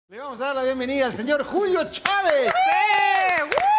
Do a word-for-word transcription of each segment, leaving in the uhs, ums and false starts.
Le vamos a dar la bienvenida al señor Julio Chávez. ¡Sí!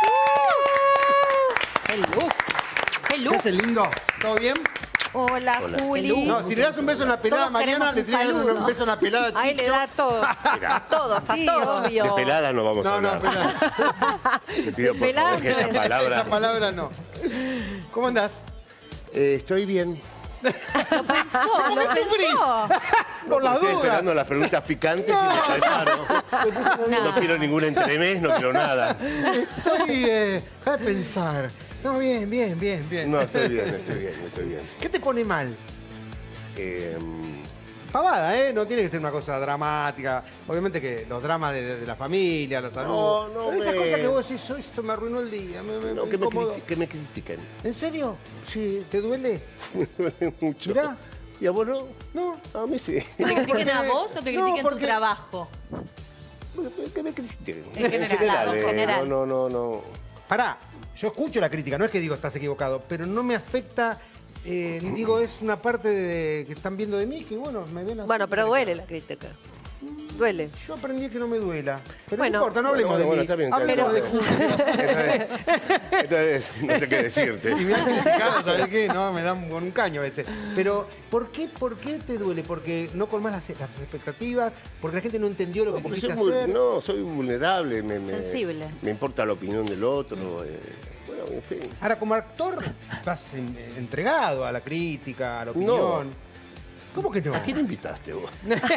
¡Uh! ¡El look! ¡El look! ¿Qué hace, lindo? ¿Todo bien? Hola, Hola. Juli. No, si le das un beso en la pelada a Todos Mariana, le queremos tienes que un dar un saludo. beso en la pelada a Ahí le Chicho. da a todos. A todos, a Sí, todos. obvio. De pelada no vamos a No, no, hablar. pelada. Te pido por pelada favor que no esa es. palabra... Esa palabra no. ¿Cómo andás? Eh, estoy bien. Lo pensó, lo pensó. Por la Estoy duda. esperando las preguntas picantes y me preparo. No. no quiero ningún entremés, no quiero nada. Estoy... Eh, déjame pensar. No, bien, bien, bien, bien. No, estoy bien, estoy bien, estoy bien. ¿Qué te pone mal? Eh, Pavada, ¿eh? No tiene que ser una cosa dramática. Obviamente que los dramas de, de la familia, la salud. No, no, Pero esa me- cosa que vos decís, "Oh, esto me arruinó el día. Me, me, no, me que, me incomodó". criti- que me critiquen. ¿En serio? Sí. ¿Te duele? Me duele mucho. Mirá. ¿Y a vos no? No. A mí sí. ¿Que te critiquen a vos o que No, critiquen tu porque- trabajo? Que me critiquen. En general, claro, en eh, general. No, no, no, no. Pará, yo escucho la crítica, no es que digo estás equivocado, pero no me afecta, eh, digo, es una parte de, que están viendo de mí que, bueno, me ven así. Bueno, pero duele la crítica. Duele. Yo aprendí que no me duela. Pero Bueno. no importa, no hablemos Bueno, bueno, de está mí. bien, Hablemos de claro. Julio. Entonces, entonces, no sé qué decirte. Y me han criticado, ¿sabes qué? No, me dan con un caño a veces. Pero, ¿por qué, por qué te duele? ¿Porque no colmás las, las expectativas? ¿Porque la gente no entendió lo que Porque quisiste soy muy- hacer? no, soy vulnerable. Me, me- Sensible. Me importa la opinión del otro. eh, bueno, en fin. Ahora, como actor, estás en- entregado a la crítica, a la opinión. ¿Cómo que no? ¿A quién invitaste vos?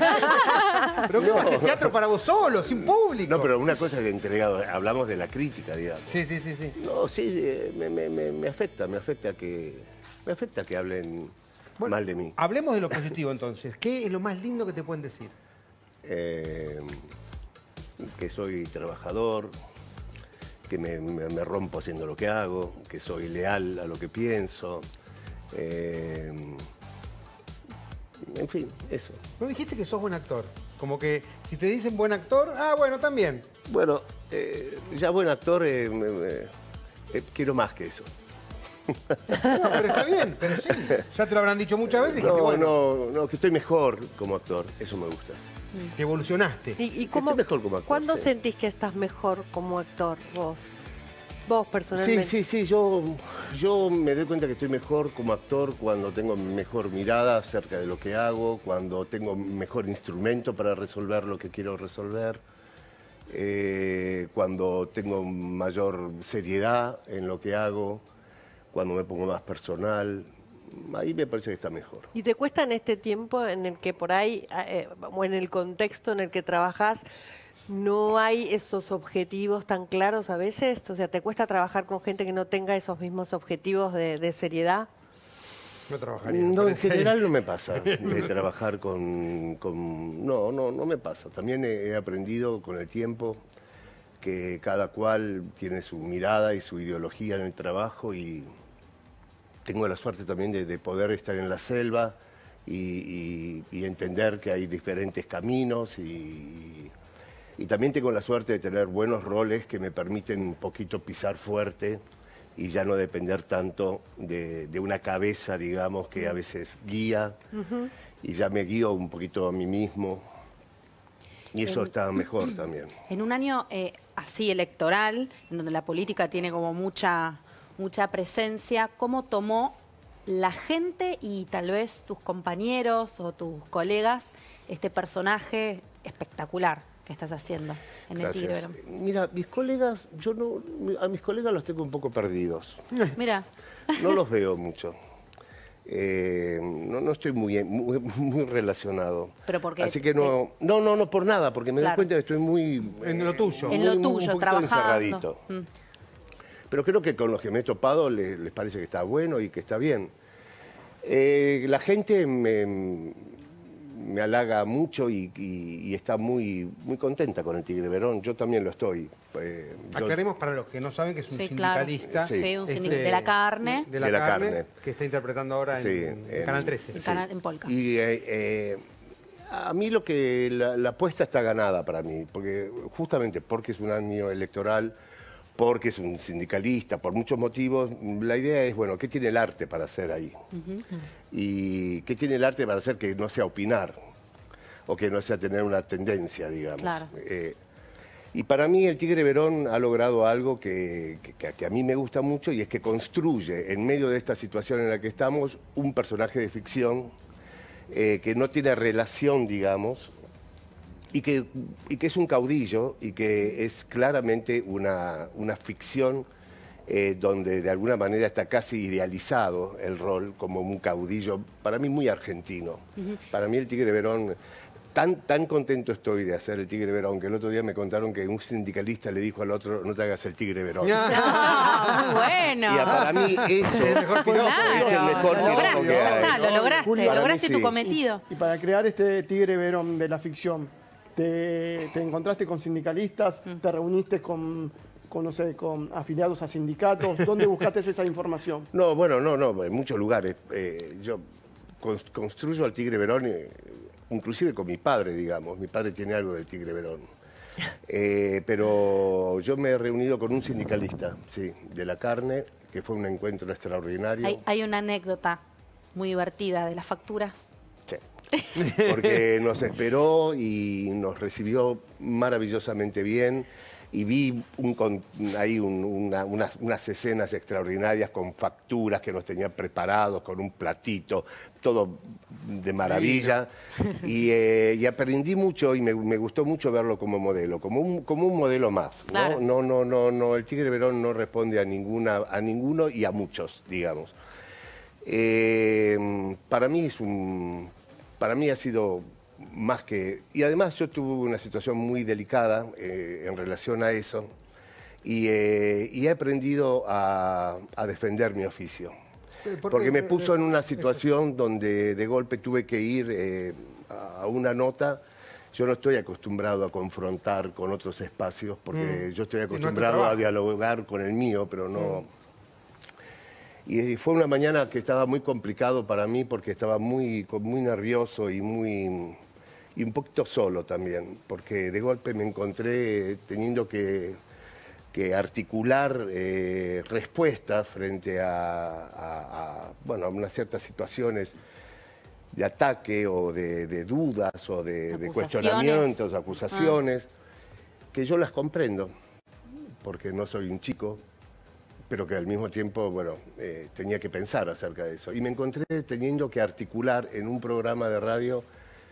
¿Pero qué haces teatro para vos solo, sin público? No, pero una cosa que entregado, hablamos de la crítica, digamos. Sí, sí, sí, sí. No, sí, eh, me, me- me- me afecta, me afecta que. Me afecta que hablen Bueno, mal de mí. Hablemos de lo positivo entonces. ¿Qué es lo más lindo que te pueden decir? Eh, que soy trabajador, que me, me- me rompo haciendo lo que hago, que soy leal a lo que pienso. eh, en fin, eso. No dijiste que sos buen actor. Como que si te dicen buen actor, ah, bueno, también. Bueno, eh, ya buen actor, eh, me- me- eh, quiero más que eso. No, pero está bien, pero sí. Ya te lo habrán dicho muchas veces y dijiste, No, bueno, no, no, que estoy mejor como actor, eso me gusta. que evolucionaste. ¿Y, y cómo, Estoy mejor como actor, ¿Cuándo sí. sentís que estás mejor como actor vos? Vos Sí, personalmente. sí, sí, yo, yo me doy cuenta que estoy mejor como actor cuando tengo mejor mirada acerca de lo que hago, cuando tengo mejor instrumento para resolver lo que quiero resolver, eh, cuando tengo mayor seriedad en lo que hago, cuando me pongo más personal, ahí me parece que está mejor. ¿Y te cuesta en este tiempo en el que por ahí, eh, o en el contexto en el que trabajás, no hay esos objetivos tan claros a veces? O sea, ¿te cuesta trabajar con gente que no tenga esos mismos objetivos de, de seriedad? No trabajaría. No, en parece. general no me pasa de trabajar con, con- No, no, no me pasa. También he, he aprendido con el tiempo que cada cual tiene su mirada y su ideología en el trabajo y tengo la suerte también de, de poder estar en la selva y, y- y entender que hay diferentes caminos y, y- y también tengo la suerte de tener buenos roles que me permiten un poquito pisar fuerte y ya no depender tanto de, de una cabeza, digamos, que a veces guía y ya me guío un poquito a mí mismo y eso está mejor también. En un año eh, así electoral, en donde la política tiene como mucha, mucha presencia, ¿cómo tomó la gente y tal vez tus compañeros o tus colegas este personaje espectacular que estás haciendo en el Tigre Gracias. Verón? Mira, mis colegas, yo no, a mis colegas los tengo un poco perdidos. Mira, No los veo mucho. Eh, no, no estoy muy, muy, muy relacionado. Pero porque Así que no, no, no, no por nada, porque me Claro. doy cuenta que estoy muy... En lo tuyo. en lo muy- tuyo, un poquito trabajando. encerradito. Mm. Pero creo que con los que me he topado les, les parece que está bueno y que está bien. Eh, la gente me, me halaga mucho y, y- y está muy, muy contenta con el Tigre Verón. Yo también lo estoy. Eh, yo- Aclaremos para los que no saben que es un Sí, claro. sindicalista. Sí. Sí, un este, sindic- de la carne. De la, De la carne, carne. que está interpretando ahora en, Sí, en en- Canal trece. En Canal- en Polka. Y eh, eh, a mí lo que la, la apuesta está ganada para mí, porque justamente porque es un año electoral, porque es un sindicalista, por muchos motivos, la idea es, bueno, ¿qué tiene el arte para hacer ahí? Y ¿qué tiene el arte para hacer que no sea opinar? o que no sea tener una tendencia, digamos. Claro. Eh, y para mí el Tigre Verón ha logrado algo que, que, que a mí me gusta mucho, y es que construye, en medio de esta situación en la que estamos, un personaje de ficción eh, que no tiene relación, digamos, y que, y que es un caudillo, y que es claramente una, una ficción eh, donde de alguna manera está casi idealizado el rol como un caudillo, para mí muy argentino. Uh-huh. Para mí el Tigre Verón, tan, tan contento estoy de hacer el Tigre Verón, que el otro día me contaron que un sindicalista le dijo al otro, no te hagas el Tigre Verón. No, muy bueno. Y para mí eso es el mejor piropo, claro, es el mejor lo piropo lograste, que ya hay. está, lo lograste, Julio, lograste sí. tu cometido. Y para crear este Tigre Verón de la ficción, te, te encontraste con sindicalistas, mm. te reuniste con, con, no sé, con afiliados a sindicatos. ¿Dónde buscaste esa información? No, bueno, no, no, en muchos lugares. Eh, yo construyo al Tigre Verón, eh, inclusive con mi padre, digamos. Mi padre tiene algo del Tigre Verón. Eh, pero yo me he reunido con un sindicalista, sí, de la carne, que fue un encuentro extraordinario. Hay, hay una anécdota muy divertida de las facturas. Sí. Porque nos esperó y nos recibió maravillosamente bien, y vi un, ahí un, una, unas, unas escenas extraordinarias con facturas que nos tenían preparados, con un platito, todo de maravilla. Y, eh, y aprendí mucho, y me, me gustó mucho verlo como modelo, como un, como un modelo más, ¿no? Claro. No, no, no, no, el Tigre Verón no responde a, ninguna, a ninguno y a muchos, digamos. Eh, para mí es un... Para mí ha sido más que... Y además yo tuve una situación muy delicada eh, en relación a eso, y, eh, y he aprendido a, a defender mi oficio. ¿Por Porque me puso en una situación donde de golpe tuve que ir eh, a una nota. Yo no estoy acostumbrado a confrontar con otros espacios, porque mm. yo estoy acostumbrado a dialogar con el mío, pero no... Mm. Y fue una mañana que estaba muy complicado para mí, porque estaba muy, muy nervioso y, muy, y un poquito solo también, porque de golpe me encontré teniendo que, que articular eh, respuestas frente a, a, a, bueno, a unas ciertas situaciones de ataque o de, de dudas o de, de cuestionamientos, acusaciones, ah. que yo las comprendo, porque no soy un chico, pero que al mismo tiempo, bueno, eh, tenía que pensar acerca de eso. Y me encontré teniendo que articular en un programa de radio,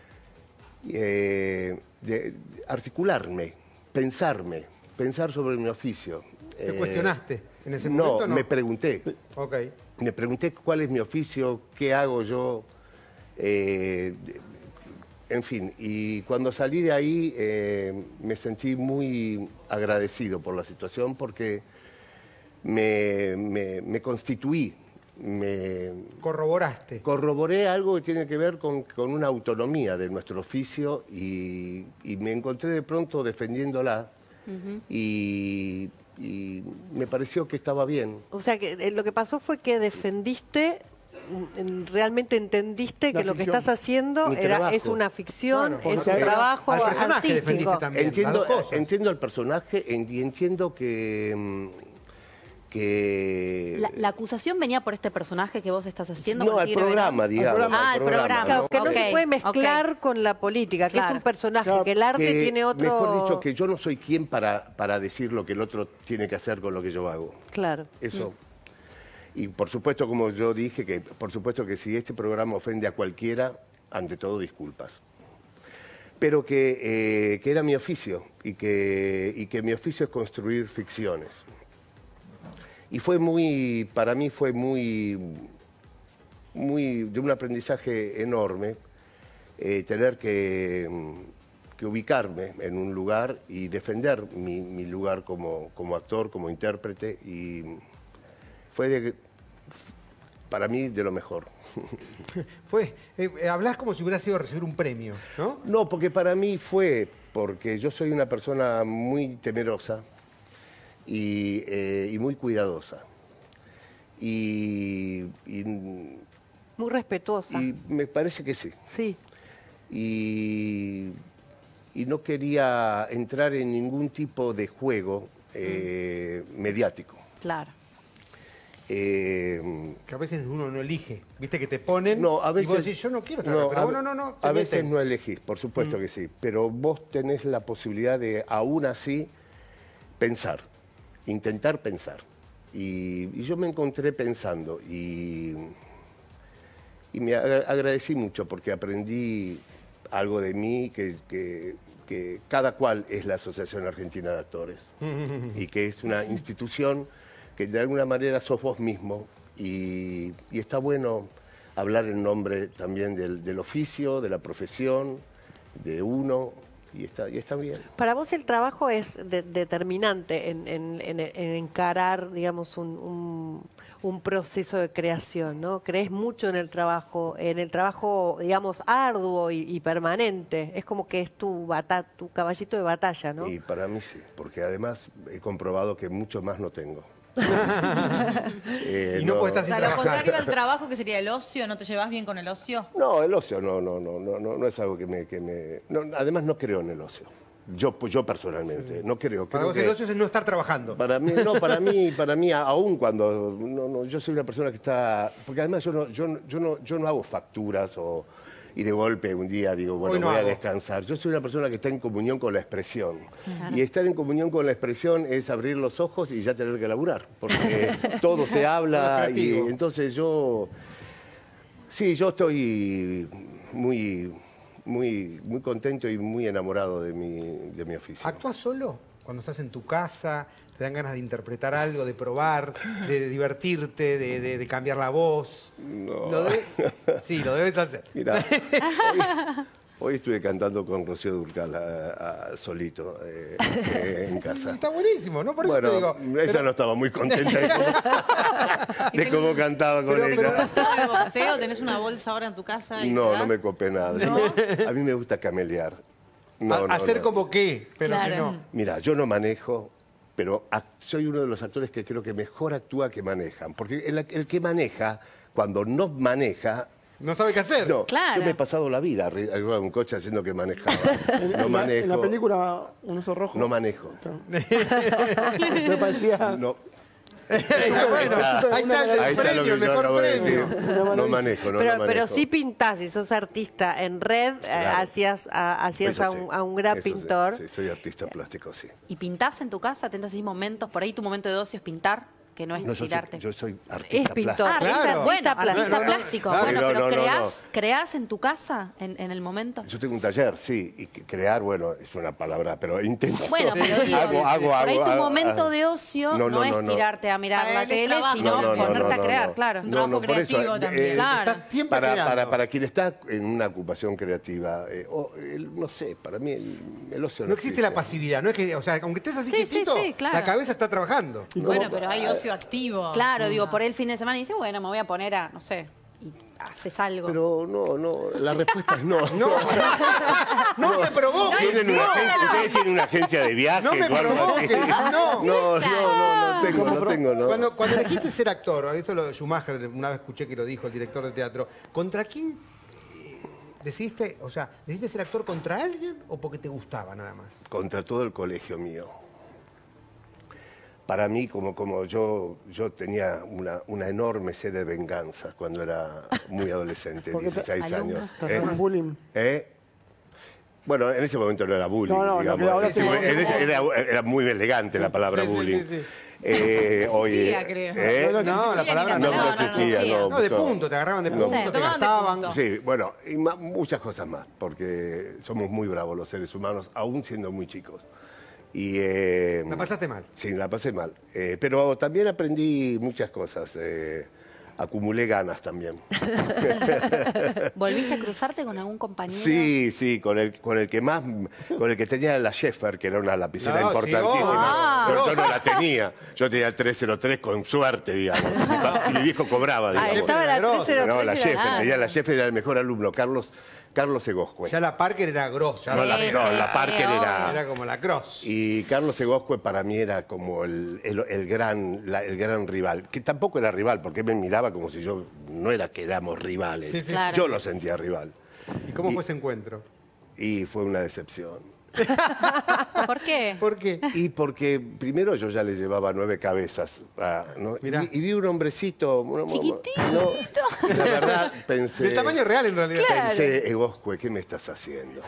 eh, de, de articularme, pensarme, pensar sobre mi oficio. ¿Te eh, cuestionaste en ese no, momento? No, me pregunté. Okay. Me pregunté cuál es mi oficio, qué hago yo, eh, en fin. Y cuando salí de ahí eh, me sentí muy agradecido por la situación, porque Me, me, me constituí, me... Corroboraste. Corroboré algo que tiene que ver con, con una autonomía de nuestro oficio, y, y me encontré de pronto defendiéndola, uh-huh. y, y me pareció que estaba bien. O sea, que eh, lo que pasó fue que defendiste, realmente entendiste que lo que estás haciendo era, es una ficción, claro, es un trabajo artístico. También, entiendo, entiendo el personaje y entiendo que... Que... La, la acusación venía por este personaje que vos estás haciendo. No, al programa, Verón. digamos. Ah, al programa. programa. Claro, que no okay. se puede mezclar okay. con la política, que claro. es un personaje, claro. que el arte que, tiene otro... Mejor dicho, que yo no soy quien para, para decir lo que el otro tiene que hacer con lo que yo hago. Claro. Eso. Mm. Y por supuesto, como yo dije, que por supuesto que si este programa ofende a cualquiera, ante todo disculpas. Pero que, eh, que era mi oficio, y que, y que mi oficio es construir ficciones. Y fue muy, para mí fue muy, muy de un aprendizaje enorme eh, tener que, que ubicarme en un lugar y defender mi, mi lugar como, como actor, como intérprete, y fue de, para mí de lo mejor. Fue, eh, hablás como si hubiera sido recibir un premio, ¿no? No, porque para mí fue, porque yo soy una persona muy temerosa, Y, eh, y muy cuidadosa. Y, y, muy respetuosa. Y me parece que sí. Sí. Y, y no quería entrar en ningún tipo de juego eh, mm. mediático. Claro. Eh, Que a veces uno no elige. Viste que te ponen no, a veces, y vos decís, yo no quiero trabajar, no, pero a, bueno, no, no. te a veces meten. no elegís, por supuesto Mm. que sí, pero vos tenés la posibilidad de, aún así, pensar, intentar pensar. Y, y yo me encontré pensando y, y me agra- agradecí mucho porque aprendí algo de mí que, que, que cada cual es la Asociación Argentina de Actores y que es una institución que de alguna manera sos vos mismo y, y está bueno hablar en nombre también del, del oficio, de la profesión, de uno, y está, y está bien. Para vos el trabajo es de- determinante en, en- en- en encarar, digamos, un, un- un proceso de creación, ¿no? Crees mucho en el trabajo, en el trabajo, digamos, arduo y, y permanente. Es como que es tu, bata, tu caballito de batalla, ¿no? Y para mí sí, porque además he comprobado que mucho más no tengo. Eh, Y no puede estar O sin sea, lo trabajar. contrario al trabajo, que sería el ocio, ¿no te llevas bien con el ocio? No, el ocio no, no, no, no, no, no es algo que me... Que me no, además no creo en el ocio. Yo, pues, yo personalmente, no creo. Para creo vos que- el ocio es no estar trabajando. Para mí, no, para mí, para mí, aún cuando no, no, yo soy una persona que está, porque además yo no, yo, no- yo no, yo no hago facturas o y de golpe un día digo, bueno, Hoy no voy a hago. descansar. Yo soy una persona que está en comunión con la expresión. Y estar en comunión con la expresión es abrir los ojos y ya tener que laburar, porque todo te habla Todo es y creativo. entonces yo, sí, yo estoy muy, muy, muy contento y muy enamorado de mi, de mi oficio. ¿Actúas solo? Cuando estás en tu casa, te dan ganas de interpretar algo, de probar, de divertirte, de, de- de cambiar la voz. No. Lo de- Sí, lo debes hacer. Mira, hoy, hoy estuve cantando con Rocío Dúrcal a- a- solito eh, eh, en casa. Está buenísimo, ¿no? Por eso Bueno, te digo. ella pero- no estaba muy contenta de cómo, de cómo cantaba con Pero- ella. pero- ¿Estás de boxeo? ¿Tenés una bolsa ahora en tu casa? Y No, te no das? me copé nada. A mí me gusta camelear. No, a- no, hacer no. como qué, pero que Claro. no. Mira, yo no manejo, pero ac- soy uno de los actores que creo que mejor actúa que manejan. Porque el, el que maneja, cuando no maneja... No sabe qué hacer. No, Claro. yo me he pasado la vida arriba de un coche haciendo que manejaba. En, No en la, manejo. en la película Un oso rojo. No manejo. Me parecía. No, Bueno, está. ahí está el ahí está lo premio, que el yo mejor acabo de premio. decir. Una maravilla. No manejo, no, pero, no manejo. pero sí pintás y sos artista en red, eh, Claro. hacías, a, hacías Eso a, sí, un, a un gran eso sí, pintor. Sí, soy artista plástico, sí. ¿Y pintás en tu casa? ¿Tenés así momentos? Por ahí tu momento de ocio es pintar, que no es No, yo, soy, tirarte. yo soy artista Es pintor. plástico. Ah, Claro. es artista, Bueno, artista no, no, plástico. claro. Bueno, No, pero no, no, creás, no. creás en tu casa en, en el momento. Yo tengo un taller, sí, y que crear, bueno, es una palabra, pero intento. Bueno, pero digo, hago, hago, por ahí hago, tu hago, momento hago. de ocio No, no, no, es no, no. tirarte a mirar Para la él es tele, trabajo. sino No, no, no, ponerte no, a crear, no. claro. Un trabajo por eso, creativo eh, también. Claro. Estás siempre Para, creando. para, para quien está en una ocupación creativa, eh, o, el- no sé, para mí el, el ocio no, No existe la pasividad, no es que, o sea, aunque estés así Sí, sí, quietito, sí, claro. la cabeza está trabajando. Y Bueno, como- pero hay ocio activo. Claro, digo, por ahí el fin de semana y dice, bueno, me voy a poner a, no sé, y haces algo. Pero no, no, la respuesta es no. No, no me provoques. ¿Tienen una agencia- ¿Ustedes tienen una agencia de viajes No me o algo así? provoques, no. No, no, no, no tengo, no tengo, no. Cuando, cuando elegiste ser actor, esto lo Schumacher, una vez escuché que lo dijo el director de teatro, ¿contra quién eh, decidiste, o sea, decidiste ser actor contra alguien o porque te gustaba nada más? Contra todo el colegio mío. Para mí, como, como yo, yo tenía una, una enorme sed de venganza cuando era muy adolescente, Porque te- dieciséis alumno. años. Te ¿Eh? hacían bullying. ¿Eh? Bueno, en ese momento no era bullying, No, no, lo digamos. que ahora Sí, sí. en ese- era, era muy elegante la palabra sí, sí, bullying. sí, sí. Eh, hoy, existía, creo. ¿eh? No, No, la palabra No, no. no, no, no existía, existía. no. No, de empezó- punto, te agarraban de No. punto, Sí, te tomaban de gastaban. punto. Sí, bueno, y ma- muchas cosas más, porque somos muy bravos los seres humanos, aún siendo muy chicos. Y, eh, La pasaste mal. Sí, la pasé mal. Eh, pero también aprendí muchas cosas. eh, acumulé ganas también. ¿Volviste a cruzarte con algún compañero? Sí, sí, con el, con el que más, con el que tenía la Schaeffer, que era una lapicera No, sí, importantísima. oh, pero yo grosso. no la tenía. Yo tenía el trescientos tres con suerte, digamos. Si mi, pa- si mi viejo cobraba, Ah, digamos. estaba la Grosso. trescientos tres No, la era- Schaeffer, ah, tenía la Schaeffer, era el mejor alumno, Carlos, Carlos Egoscue. Ya la Parker era grossa. No, ya la, Sí, no, sí, la sí, Parker obvio. era... Era como la cross. Y Carlos Egoscue para mí era como el, el- el gran, la- el gran rival, que tampoco era rival, porque él me miraba como si yo, no era que éramos rivales, Sí, sí. Claro. yo lo sentía rival. ¿Y cómo Y- fue ese encuentro? Y fue una decepción. ¿Por qué? ¿Por qué? Y porque primero yo ya le llevaba nueve cabezas. ah, ¿no? Y, Mirá. vi, y vi un hombrecito. un- Chiquitito. no, la verdad pensé. Del tamaño real, en realidad. Claro. Pensé, Egoscue, ¿qué me estás haciendo?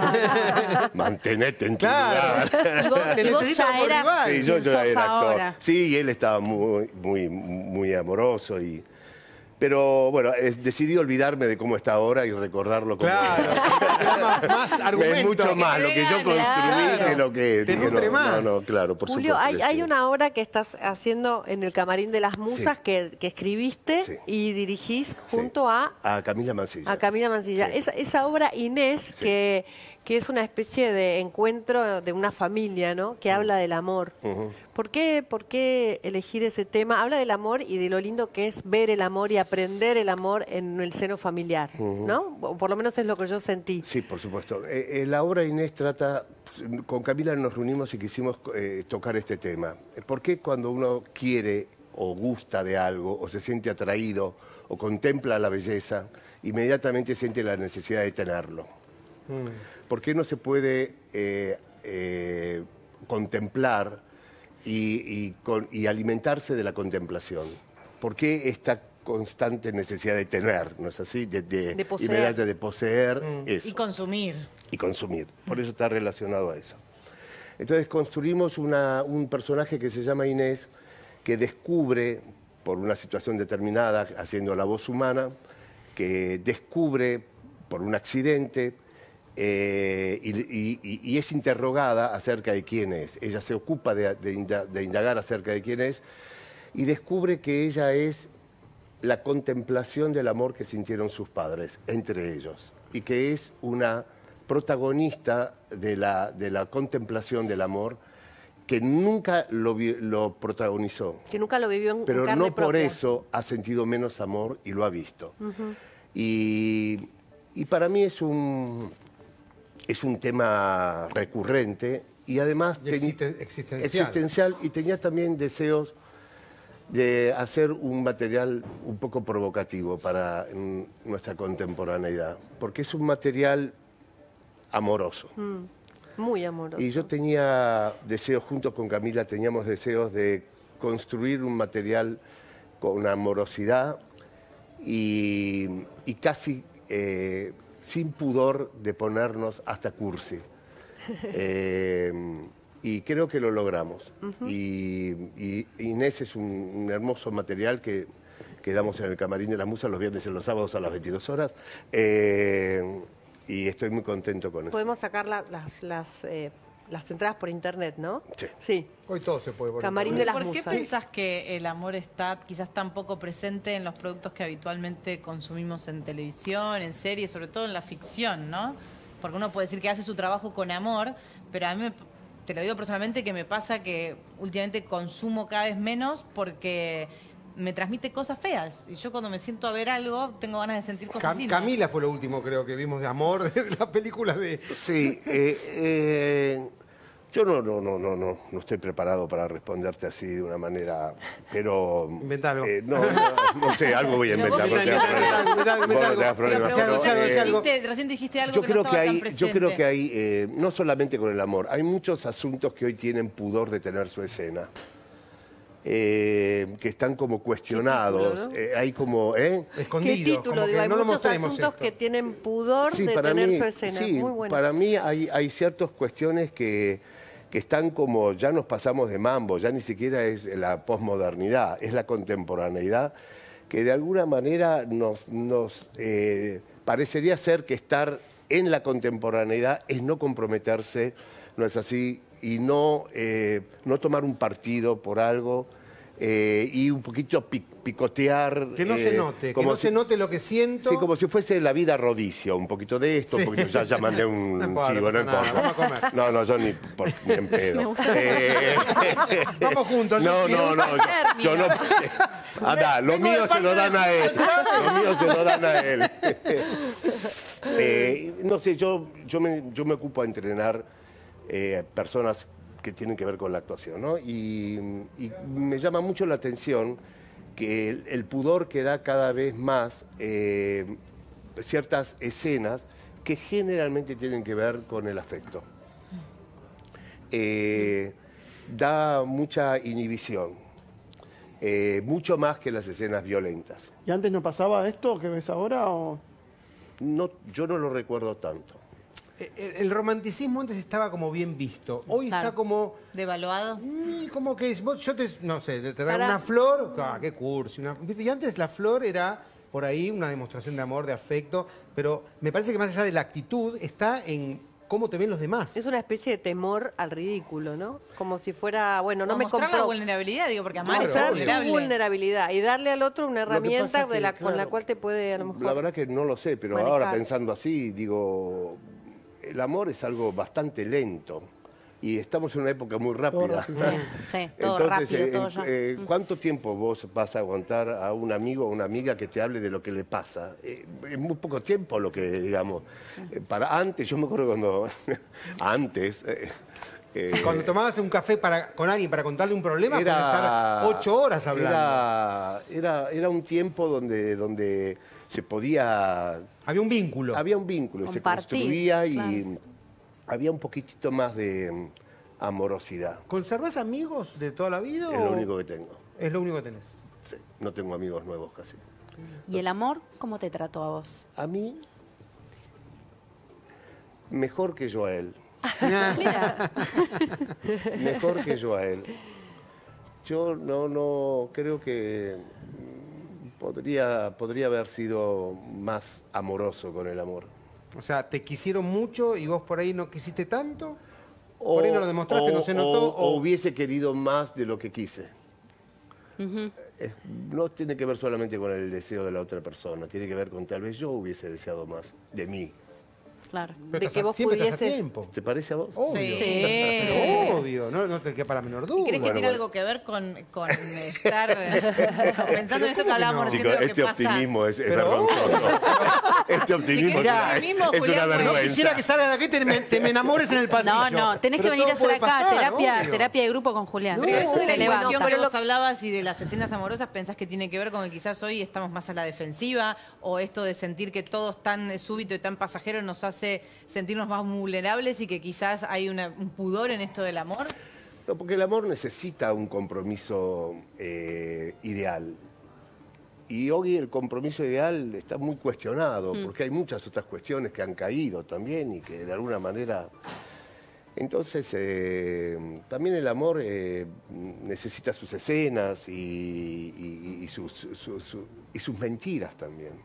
Mantenete en tu Claro. lugar. Y vos, Te y vos necesito ya como eras rival. Sí, yo, quien yo sos era actor. ahora. Sí, y él estaba muy, muy, muy amoroso y. Pero bueno, eh, decidí olvidarme de cómo está ahora y recordarlo como Claro. Te da más, más argumento. es mucho más lo que yo construí Claro. que lo que... Te que nutre no, más. No, no, claro, por Julio, supuesto hay, que hay sí. una obra que estás haciendo en el Camarín de las Musas Sí. que, que escribiste Sí. y dirigís Sí. junto a, A Camila Mancilla. a Camila Mancilla. Sí. Esa, esa obra, Inés, Sí. que, que es una especie de encuentro de una familia, ¿no? Que habla del amor. Ujú. ¿Por qué, ¿Por qué elegir ese tema? Habla del amor y de lo lindo que es ver el amor y aprender el amor en el seno familiar, ¿no? O por lo menos es lo que yo sentí. Sí, por supuesto. Eh, eh, la obra Inés trata, con Camila nos reunimos y quisimos eh, tocar este tema. ¿Por qué cuando uno quiere o gusta de algo o se siente atraído o contempla la belleza, inmediatamente siente la necesidad de tenerlo? ¿Por qué no se puede eh, eh, contemplar y, y con- y alimentarse de la contemplación? ¿Por qué esta constante necesidad de tener, ¿no es así? De, de, De poseer. inmediata de poseer eso Y consumir. y consumir. Por eso está relacionado a eso. Entonces construimos una- un personaje que se llama Inés, que descubre, por una situación determinada, haciendo la voz humana, que descubre por un accidente eh, y, y- y- y es interrogada acerca de quién es. Ella se ocupa de, de inda- de indagar acerca de quién es y descubre que ella es la contemplación del amor que sintieron sus padres, entre ellos, y que es una protagonista de la, de la contemplación del amor que nunca lo, vi- lo protagonizó, Que nunca lo vivió en, pero en carne no por propia. eso ha sentido menos amor y lo ha visto. y, y para mí es un, es un tema recurrente y además Y teni- existen- existencial. existencial, y tenía también deseos de hacer un material un poco provocativo para mm, nuestra contemporaneidad, porque es un material amoroso. Muy amoroso. Y yo tenía deseos, junto con Camila, teníamos deseos de construir un material con amorosidad y, y casi eh, sin pudor de ponernos hasta cursi. Eh, y creo que lo logramos. y, y Inés es un, un hermoso material que, que damos en el Camarín de las Musas los viernes y los sábados a las veintidós horas. Eh, y estoy muy contento con eso. Podemos sacar la- las, las, eh, las entradas por internet, ¿no? Sí. Sí. Hoy todo se puede poner. Camarín de las ¿Por qué Musas. pensás que el amor está quizás tan poco presente en los productos que habitualmente consumimos en televisión, en series, sobre todo en la ficción, ¿no? Porque uno puede decir que hace su trabajo con amor, pero a mí, me- te lo digo personalmente, que me pasa que últimamente consumo cada vez menos porque me transmite cosas feas. Y yo cuando me siento a ver algo, tengo ganas de sentir cosas Cam- lindas. Camila fue lo último, creo, que vimos de amor de la película de... Sí, eh, eh, yo no, no, no, no, no, no estoy preparado para responderte así de una manera, pero... Inventá algo. eh, no, no, no sé, algo voy a Pero vos inventar. No dijiste tengas algo, problemas. inventá algo, Vos no inventá tengas algo. problemas, Pero pero, vos eh, Dijiste- recién dijiste algo yo que creo no que estaba tan hay, presente. yo creo que hay, eh, no solamente con el amor, hay muchos asuntos que hoy tienen pudor de tener su escena. eh, que están como cuestionados. título, ¿no? eh, hay como, ¿eh? ¿Qué Escondido. título? como Digo, que hay no lo muchos mostremos asuntos esto. que tienen pudor Sí, de para tener mí, su escena. sí, Muy bueno. para mí hay, hay ciertas cuestiones que, que están como, ya nos pasamos de mambo, ya ni siquiera es la posmodernidad, es la contemporaneidad, que de alguna manera nos, nos eh, parecería ser que estar en la contemporaneidad es no comprometerse, no es así, y no, eh, no tomar un partido por algo. eh, y un poquito pi- picotear. Que no se eh, note, que como no si- se note lo que siento. Sí, como si fuese la vida rodicio, un poquito de esto, un poquito, ya, ya mandé un No importa, chivo, no no pasa nada, importa. vamos a comer. No, no, yo ni, por, ni en pedo. Eh, Vamos juntos. no, yo no, no, yo, yo no. Anda, lo Vengo mío de se lo parte dan de- a él. Lo mío se lo dan a él. Eh, no sé, yo, yo, me, yo me ocupo a entrenar eh, personas que tienen que ver con la actuación, ¿no? Y, y me llama mucho la atención que el, el pudor que da cada vez más eh, ciertas escenas que generalmente tienen que ver con el afecto. eh, da mucha inhibición, eh, mucho más que las escenas violentas. ¿Y antes no pasaba esto que ves ahora? O... No, yo no lo recuerdo tanto. El, el romanticismo antes estaba como bien visto. Hoy Claro. está como... ¿Devaluado? mm, Como que es, vos- yo te, no sé, te regalo Para- una flor, ah, qué cursi. Una, ¿viste? Y antes la flor era por ahí una demostración de amor, de afecto, pero me parece que más allá de la actitud está en cómo te ven los demás. Es una especie de temor al ridículo, ¿no? Como si fuera, bueno, no O me mostrar la compró. vulnerabilidad, digo, porque amar Claro, es Mostrar obvio. tu vulnerable. vulnerabilidad y darle al otro una Lo que herramienta pasa es que, de la- con la claro, cual te puede a lo mejor La verdad que no lo sé, pero manejar. ahora pensando así, digo, el amor es algo bastante lento y estamos en una época muy rápida. Sí, sí, todo rápido, eh, todo eh, ya. eh, ¿cuánto tiempo vos vas a aguantar a un amigo o una amiga que te hable de lo que le pasa? Eh, es muy poco tiempo lo que, digamos, eh, para antes, yo me acuerdo cuando, antes... eh, eh, Cuando tomabas un café para, con alguien para contarle un problema, podías estar ocho horas hablando. Era, era, era un tiempo donde, donde se podía... Había un vínculo. Había un vínculo, se Compartir, construía y claro. había un poquitito más de mm, amorosidad. ¿Conservás amigos de toda la vida? Es o lo único que tengo. Es lo único que tenés. Sí, no tengo amigos nuevos casi. ¿Y el amor cómo te trató a vos? A mí, mejor que yo a él. Mira, Mejor que yo a él. Yo no, no creo que mm, podría, podría haber sido más amoroso con el amor. O sea, ¿te quisieron mucho y vos por ahí no quisiste tanto? Por ahí no lo demostraste, no se notó. O, o hubiese querido más de lo que quise. Es- no tiene que ver solamente con el deseo de la otra persona, tiene que ver con tal vez yo hubiese deseado más de mí. claro. Pero de estás que a- vos siempre estás a pudieses- tiempo. ¿Te parece a vos? Obvio. Sí. Pero obvio, no, no te queda para la menor duda. ¿Crees que Bueno, tiene bueno. algo que ver con, con estar pensando en esto que que hablábamos no? recién Chicos, de lo que este pasa? optimismo es, es Pero vergonzoso. Este optimismo Si querés es, una- optimismo, es Julián, una bueno, No vergüenza. quisiera que salga de aquí y te, me- te me enamores en el pasillo. No, no, tenés que Pero venir a todo hacer puede acá pasar, terapia, obvio. terapia de grupo con Julián. No, Pero eso de la Te levanta. inhibición que Pero vos lo- hablabas y de las escenas amorosas, ¿pensás que tiene que ver con que quizás hoy estamos más a la defensiva? ¿O esto de sentir que todo es tan súbito y tan pasajero nos hace sentirnos más vulnerables y que quizás hay una- un pudor en esto del amor? No, porque el amor necesita un compromiso eh, ideal. Y hoy el compromiso ideal está muy cuestionado, porque hay muchas otras cuestiones que han caído también y que de alguna manera... Entonces, eh, también el amor eh, necesita sus escenas y, y- y sus, su- su- y sus mentiras también.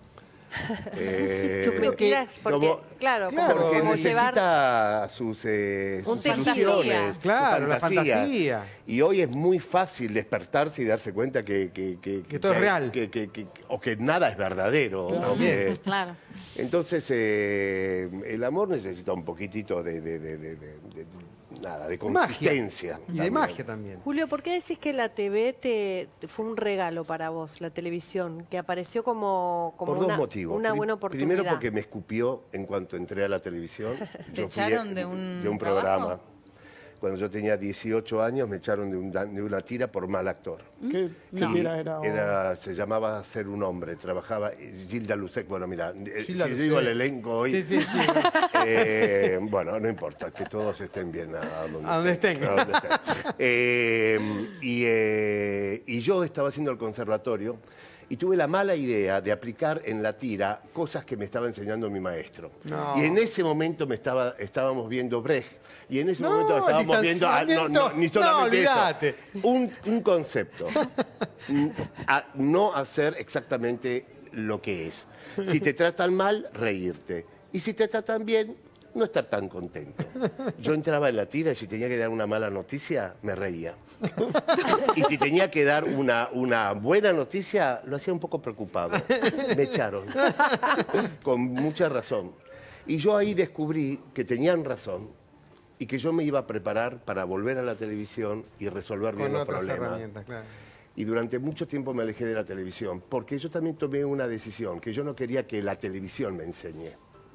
Eh, Sus mentiras, porque, como- claro, claro, como, porque como llevar... necesita sus, eh, Un sus fantasía. ilusiones, su Claro, la fantasía. Y hoy es muy fácil despertarse y darse cuenta que... Que, Que todo es real. que- que- que- o que nada es verdadero. o También. que- Claro. entonces, eh, el amor necesita un poquitito de, de- de- de- de- de- nada, de Magia. consistencia. Y de también. magia también. Julio, ¿por qué decís que la T V te, te fue un regalo para vos, la televisión? Que apareció como, como Por una, dos motivos. una Pri- buena oportunidad. Primero porque me escupió en cuanto entré a la televisión. ¿Te Yo fui echaron de un de un trabajo? programa. Cuando yo tenía dieciocho años me echaron de, un- de una tira por mal actor. ¿Qué, qué Y era? Era, era- se llamaba Ser un hombre, trabajaba Gilda Lucek, bueno mira, eh, Gilda si Lucek. digo el elenco hoy, Sí, sí, sí. eh, bueno, no importa, que todos estén bien a, a donde, A donde estén. a donde estén. Eh, y, eh, y yo estaba haciendo el conservatorio y tuve la mala idea de aplicar en la tira cosas que me estaba enseñando mi maestro. No. Y en ese momento me estaba, estábamos viendo Brecht. Y en ese No, momento estábamos el viendo, ah, no, no, ni distanciamiento. solamente No, eso. olvídate. Un, un concepto. Mm, a no hacer exactamente lo que es. Si te tratan mal, reírte. Y si te tratan bien, no estar tan contento. Yo entraba en la tira y si tenía que dar una mala noticia, me reía. Y si tenía que dar una, una buena noticia, lo hacía un poco preocupado. Me echaron. Con mucha razón. Y yo ahí descubrí que tenían razón y que yo me iba a preparar para volver a la televisión y resolver bien Con los otras problemas. herramientas, claro. Y durante mucho tiempo me alejé de la televisión, porque yo también tomé una decisión, que yo no quería que la televisión me enseñe.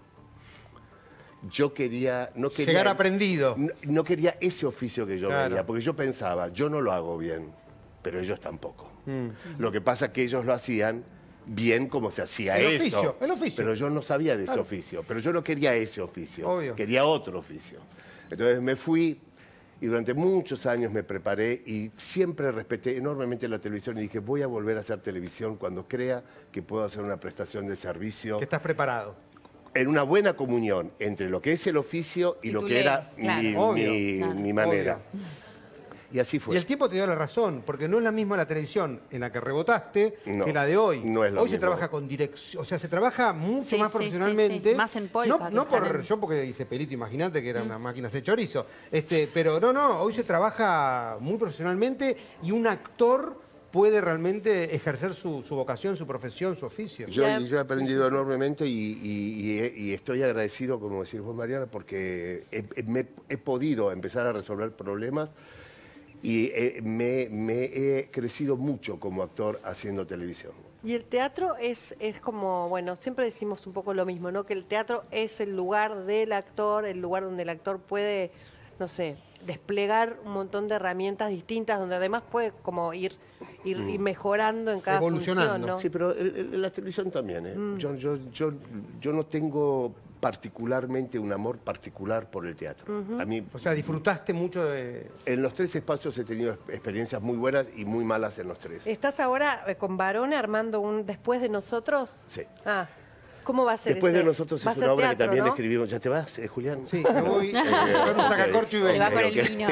Yo quería... No quería Llegar aprendido. No, no quería ese oficio que yo Claro. veía, porque yo pensaba, yo no lo hago bien, pero ellos tampoco. Lo que pasa es que ellos lo hacían bien como se hacía El eso. oficio, el oficio. Pero yo no sabía de ese Claro. oficio, pero yo no quería ese oficio, Obvio. quería otro oficio. Entonces me fui Y durante muchos años me preparé y siempre respeté enormemente la televisión y dije, voy a volver a hacer televisión cuando crea que puedo hacer una prestación de servicio. Que estás preparado. En una buena comunión entre lo que es el oficio y, Y lo tu que ley, era claro. mi, Obvio, mi- claro. mi manera. Obvio. Y así fue. Y el tiempo te dio la razón, porque no es la misma la televisión en la que rebotaste No, que la de hoy. no es lo hoy se mismo. trabaja con dirección, o sea, se trabaja mucho Sí, más sí, sí, profesionalmente. sí. Más en polka, No, que no están por en- yo porque hice pelito, imagínate que era una máquina de chorizo. Este, pero no, no, hoy se trabaja muy profesionalmente y un actor puede realmente ejercer su, su vocación, su profesión, su oficio. Yo, Ya. y yo he aprendido enormemente y, y- y he- y estoy agradecido, como decís vos, Mariana, porque he, he- me- he podido empezar a resolver problemas y eh, me, me he crecido mucho como actor haciendo televisión. Y el teatro es, es como, bueno, siempre decimos un poco lo mismo, ¿no? Que el teatro es el lugar del actor, el lugar donde el actor puede, no sé, desplegar un montón de herramientas distintas, donde además puede como ir, ir, ir mejorando en cada Evolucionando. función, ¿no? Sí, pero el- el- la televisión también. ¿eh? Yo, yo, yo, yo no tengo particularmente un amor particular por el teatro. A mí, O sea, disfrutaste mucho de... en los tres espacios he tenido experiencias muy buenas y muy malas en los tres. ¿Estás ahora eh, con Barone armando un Después de Nosotros? Sí. Ah, ¿cómo va a ser Después ese? de nosotros ¿Va a es ser una obra que teatro, también ¿no? escribimos. ¿Ya te vas, eh, Julián? Sí, me voy con un sacacorcho y Se vengo. va con el ok. vino.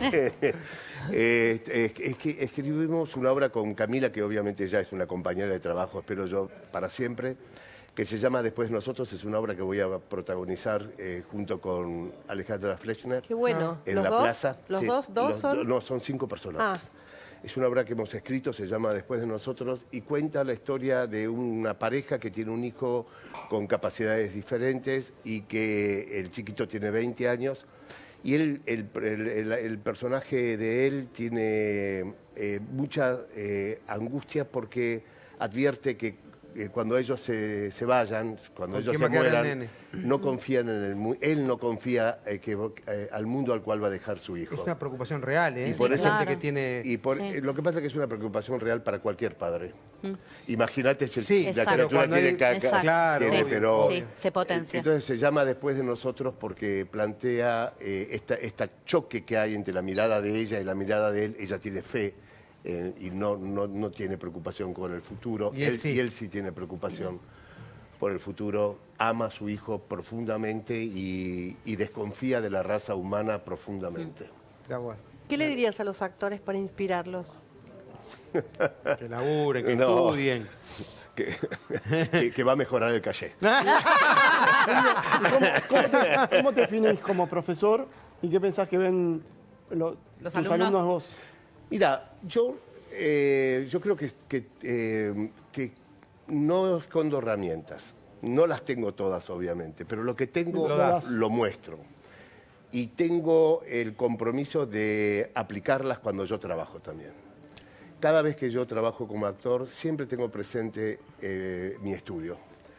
Eh, es, es que escribimos una obra con Camila, que obviamente ya es una compañera de trabajo, espero yo, para siempre, que se llama Después de Nosotros. Es una obra que voy a protagonizar eh, junto con Alejandra Flechner. Qué bueno. En ¿Los la dos? plaza. ¿Los Sí, dos? ¿Dos los son? do- no, son cinco personajes. Ah. Es una obra que hemos escrito, se llama Después de Nosotros, y cuenta la historia de una pareja que tiene un hijo con capacidades diferentes y que el chiquito tiene veinte años. Y él, el, el- el- el personaje de él tiene eh, mucha eh, angustia porque advierte que eh, cuando ellos se, se vayan, cuando ¿Con ellos quién se va a quedar el mueran, nene? no confían en el mundo. Él no confía eh, que, eh, al mundo al cual va a dejar su hijo. Es una preocupación real, ¿eh? Y por Hay eso- gente Claro. que tiene... Y por- Sí. eh, lo que pasa es que es una preocupación real para cualquier padre. Imagínate si el- Sí, la exacto. criatura Cuando tiene hay- caca, Exacto. Claro, tiene, obvio, pero Sí, se potencia. entonces se llama Después de Nosotros porque plantea eh, esta, esta choque que hay entre la mirada de ella y la mirada de él. Ella tiene fe eh, y no, no, no tiene preocupación con el futuro. Y él sí. y él sí tiene preocupación por el futuro, ama a su hijo profundamente y, y desconfía de la raza humana profundamente. Está bueno. ¿Qué le dirías a los actores para inspirarlos? Que laburen, que No. estudien. Que, que- que va a mejorar el calle. ¿Cómo, cómo te, cómo te definís como profesor y qué pensás que ven lo- Los tus alumnos. alumnos vos? Mira, yo, eh, yo creo que, que, eh, que no escondo herramientas. No las tengo todas, obviamente, pero lo que tengo Lo das. lo muestro. Y tengo el compromiso de aplicarlas cuando yo trabajo también. Cada vez que yo trabajo como actor, siempre tengo presente eh, mi estudio.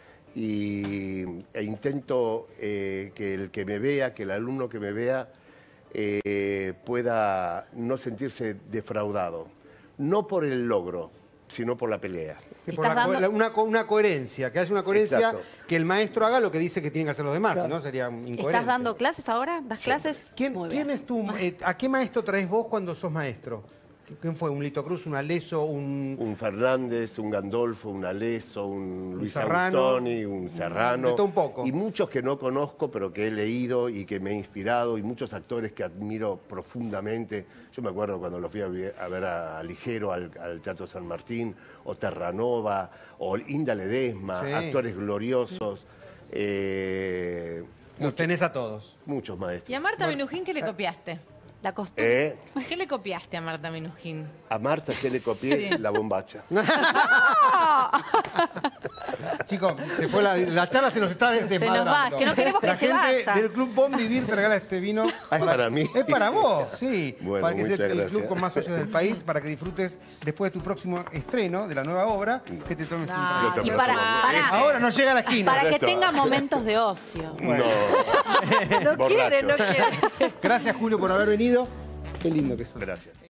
Y, e intento eh, que el que me vea, que el alumno que me vea, eh, pueda no sentirse defraudado. No por el logro, sino por la pelea. Que por Estás la co- dando- la- una, co- una coherencia, que haya una coherencia, Exacto. que el maestro haga lo que dice que tienen que hacer los demás, Claro. si no sería incoherente. ¿Estás dando clases ahora? ¿Das clases? ¿Quién, Muy quién bien. es tu, eh, ¿A qué maestro traes vos cuando sos maestro? ¿Quién fue? ¿Un Lito Cruz, un Aleso, un...? Un Fernández, un Gandolfo, un Aleso, un Luis Serrano. Augustoni, un Serrano. De todo un poco. Y muchos que no conozco, pero que he leído y que me he inspirado, y muchos actores que admiro profundamente. Yo me acuerdo cuando los fui a vi- a ver a Ligero, al, al Teatro San Martín, o Terranova, o Inda Ledesma, Sí. actores gloriosos. eh, Los tenés a todos. muchos maestros. ¿Y a Marta Minujín qué le copiaste? La costumbre. Eh, ¿Qué le copiaste a Marta Minujín? a Marta que le copié Sí. la bombacha. Chicos, se fue la, la charla se nos está des- nos desmadrando. va, que no queremos que la se gente vaya. del Club Bon Vivir te regala este vino. Ah, es para mí. Es para vos, sí. Bueno, para que sea muchas el gracias. club con más socios del país, para que disfrutes después de tu próximo estreno de la nueva obra, que te tomes Ah, un trago. Yo te Y lo para, tomo. para, Ahora no llega a la esquina. para que Esto- tenga momentos de ocio. No. No quiere, Borracho. no quiere. Gracias, Julio, por haber venido. Qué lindo que sos. Gracias.